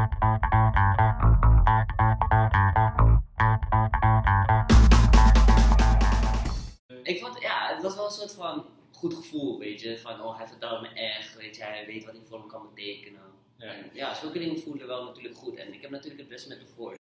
Ik vond, ja, het was wel een soort van goed gevoel, weet je. Van, oh, hij vertelt me echt, weet je, hij weet wat ik voor hem kan betekenen. Ja. En ja, zulke dingen voelen wel natuurlijk goed. En ik heb natuurlijk het best met de voor.